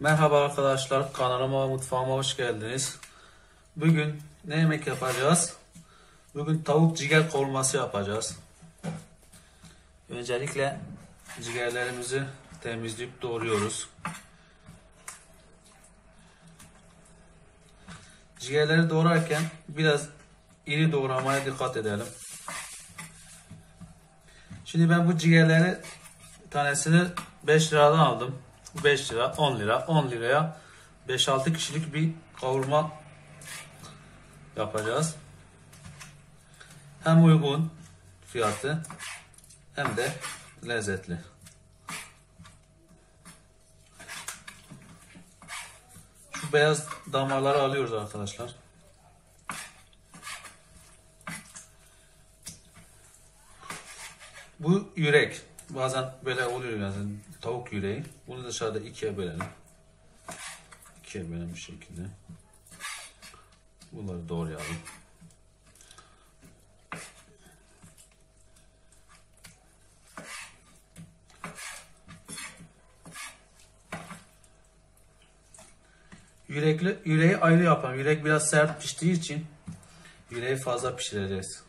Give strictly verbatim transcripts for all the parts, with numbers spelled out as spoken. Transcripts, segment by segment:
Merhaba arkadaşlar, kanalıma, mutfağıma hoş geldiniz. Bugün ne yemek yapacağız? Bugün tavuk ciğer kavurması yapacağız. Öncelikle ciğerlerimizi temizleyip doğruyoruz. Ciğerleri doğrarken biraz iri doğramaya dikkat edelim. Şimdi ben bu ciğerleri tanesini beş liradan aldım. beş lira, on lira, on liraya beş altı kişilik bir kavurma yapacağız. Hem uygun fiyatı hem de lezzetli. Şu beyaz damarları alıyoruz arkadaşlar. Bu yürek. Bazen böyle oluyor yani tavuk yüreği. Bunu dışarıda ikiye bölelim. İkiye bölelim bu şekilde. Bunları doğrayalım. Yürekli, yüreği ayrı yapalım. Yürek biraz sert piştiği için yüreği fazla pişireceğiz.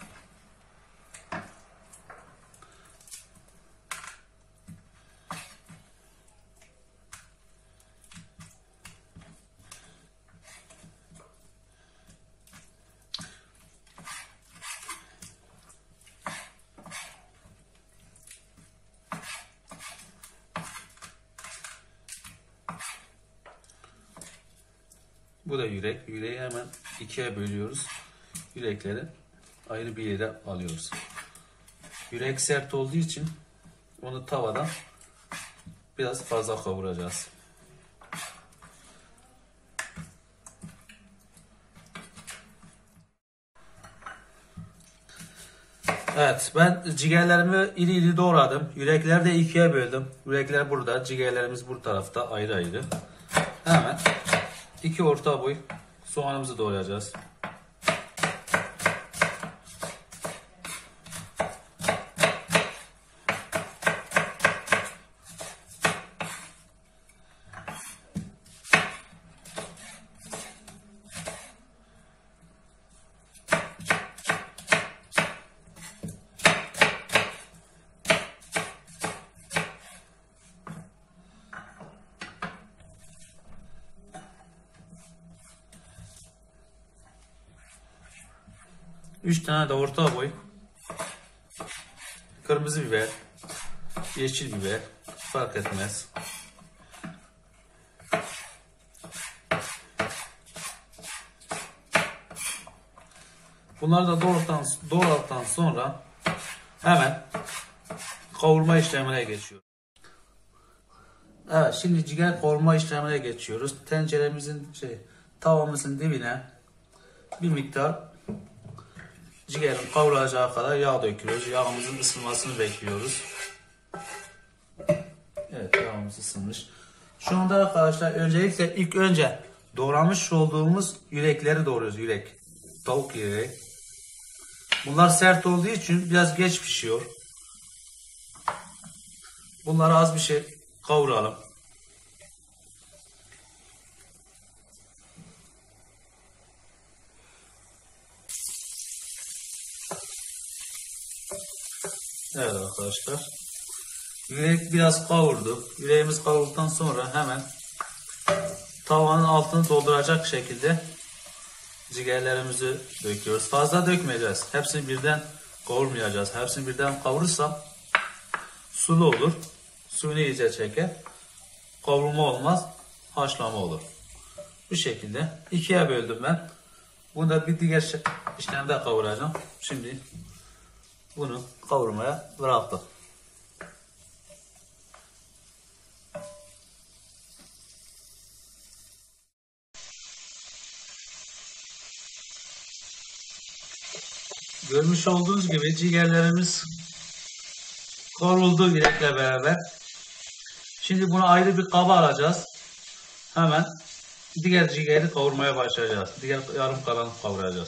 Bu da yürek. Yüreği hemen ikiye bölüyoruz. Yürekleri ayrı bir yere alıyoruz. Yürek sert olduğu için onu tavada biraz fazla kavuracağız. Evet, ben ciğerlerimi iri iri doğradım. Yürekleri de ikiye böldüm. Yürekler burada, ciğerlerimiz bu tarafta ayrı ayrı. Hemen iki orta boy soğanımızı doğrayacağız. Üç tane de orta boy kırmızı biber, yeşil biber, fark etmez. Bunları da doğradıktan, doğradıktan sonra hemen kavurma işlemine geçiyoruz. Evet, şimdi ciğer kavurma işlemine geçiyoruz. Tenceremizin şey tavamızın dibine bir miktar ciğerin kavrulacağı kadar yağ döküyoruz. Yağımızın ısınmasını bekliyoruz. Evet, yağımız ısınmış. Şu anda arkadaşlar öncelikle ilk önce doğramış olduğumuz yürekleri doğruyoruz. Yürek. Tavuk yüreği. Bunlar sert olduğu için biraz geç pişiyor. Bunları az bir şey kavuralım. Evet arkadaşlar. Yürek biraz kavurdu. Yüreğimiz kavrulduktan sonra hemen tavanın altını dolduracak şekilde ciğerlerimizi döküyoruz. Fazla dökmeyeceğiz. Hepsini birden kavurmayacağız. Hepsini birden kavurursam sulu olur. Suyunu iyice çeker. Kavrulma olmaz. Haşlama olur. Bu şekilde ikiye böldüm ben. Bunu da bir diğer işlemde kavuracağım. Şimdi bunu kavurmaya bıraktım. Görmüş olduğunuz gibi ciğerlerimiz kavruldu yürekle beraber. Şimdi bunu ayrı bir kaba alacağız. Hemen diğer ciğeri kavurmaya başlayacağız. Diğer yarım kalanı kavuracağız.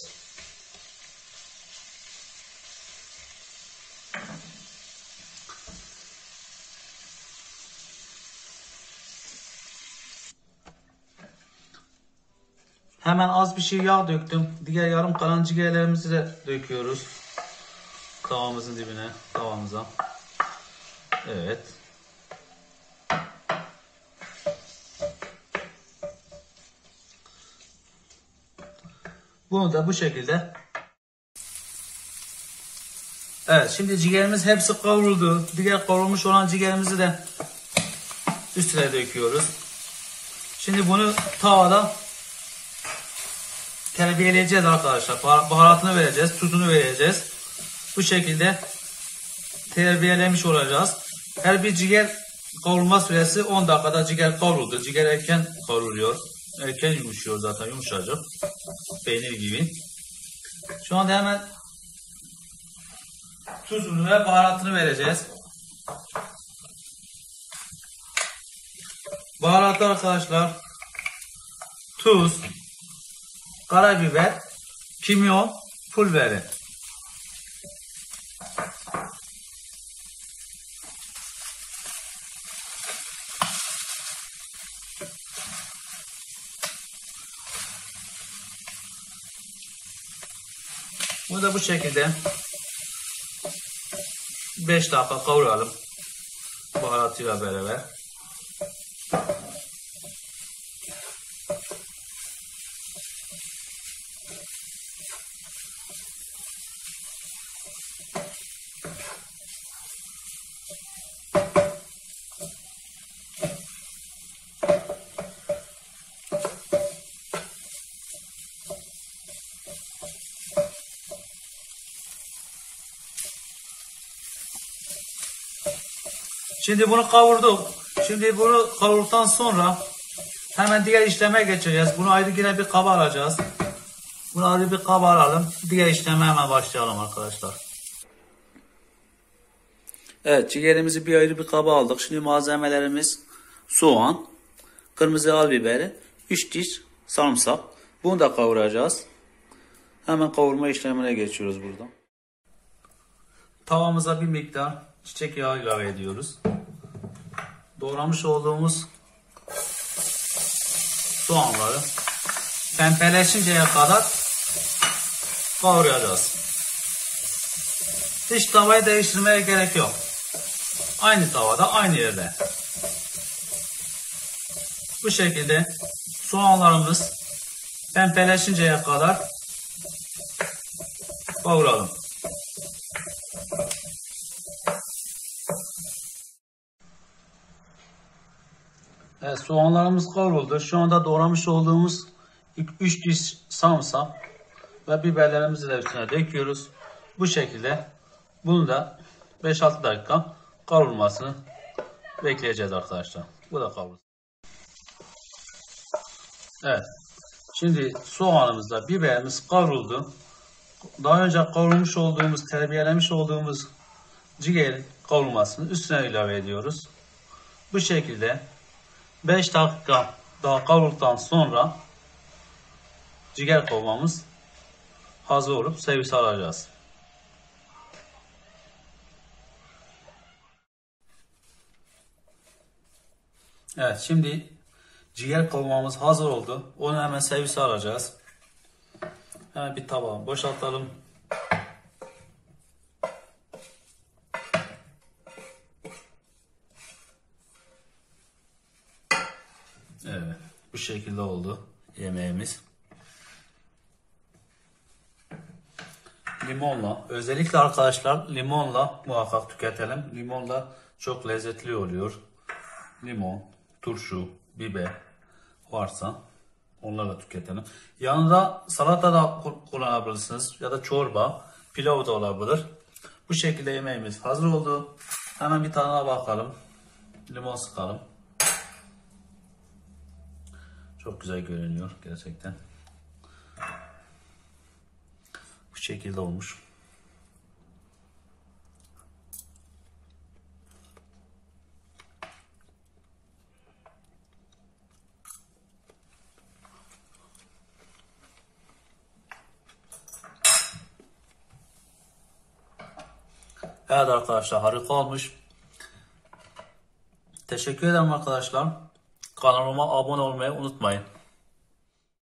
Hemen az bir şey yağ döktüm. Diğer yarım kalan ciğerlerimizi de döküyoruz. Tavamızın dibine, tavamıza. Evet. Bunu da bu şekilde. Evet, şimdi ciğerimiz hepsi kavruldu. Diğer kavrulmuş olan ciğerimizi de üstüne döküyoruz. Şimdi bunu tavada terbiyeleyeceğiz arkadaşlar. Baharatını vereceğiz, tuzunu vereceğiz. Bu şekilde terbiyelemiş olacağız. Her bir ciğer kavrulma süresi on dakikada ciğer kavruldu. Ciğer erken kavruluyor. Erken yumuşuyor zaten, yumuşacık. Peynir gibi. Şu anda hemen tuzunu ve baharatını vereceğiz. Baharatlar arkadaşlar: tuz, karabiber, kimyon, pul biberi. Bunu da bu şekilde beş dakika kavuralım baharatıyla beraber. Şimdi bunu kavurduk. Şimdi bunu kavurduktan sonra hemen diğer işleme geçeceğiz. Bunu ayrı yine bir kaba alacağız. Bunu ayrı bir kaba alalım. Diğer işleme hemen başlayalım arkadaşlar. Evet, ciğerimizi bir ayrı bir kaba aldık. Şimdi malzemelerimiz: soğan, kırmızı al biberi, üç diş sarımsak. Bunu da kavuracağız. Hemen kavurma işlemine geçiyoruz burada. Tavamıza bir miktar çiçek yağı ilave ediyoruz. Doğramış olduğumuz soğanları pembeleşinceye kadar kavuracağız. Hiç tavayı değiştirmeye gerek yok. Aynı tavada, aynı yerde. Bu şekilde soğanlarımız pembeleşinceye kadar kavuralım. Evet, soğanlarımız kavruldu. Şu anda doğramış olduğumuz üç diş sarımsak ve biberlerimizi de üstüne döküyoruz. Bu şekilde bunu da beş altı dakika kavrulmasını bekleyeceğiz arkadaşlar. Bu da kavruldu. Evet. Şimdi soğanımızla biberimiz kavruldu. Daha önce kavrulmuş olduğumuz, terbiyelemiş olduğumuz ciğerin kavrulmasını üstüne ilave ediyoruz. Bu şekilde beş dakika daha kavrulduktan sonra ciğer kavurmamız hazır olup servise alacağız. Evet, şimdi ciğer kavurmamız hazır oldu. Onu hemen servise alacağız. Hemen bir tabağa boşaltalım. Evet, bu şekilde oldu yemeğimiz. Limonla, özellikle arkadaşlar limonla muhakkak tüketelim. Limonla çok lezzetli oluyor. Limon, turşu, biber varsa onlarla tüketelim. Yanında salata da kullanabilirsiniz ya da çorba, pilav da olabilir. Bu şekilde yemeğimiz hazır oldu. Hemen bir tadına bakalım. Limon sıkalım. Çok güzel görünüyor gerçekten. Bu şekilde olmuş. Evet arkadaşlar, harika olmuş. Teşekkür ederim arkadaşlar. Kanalıma abone olmayı unutmayın.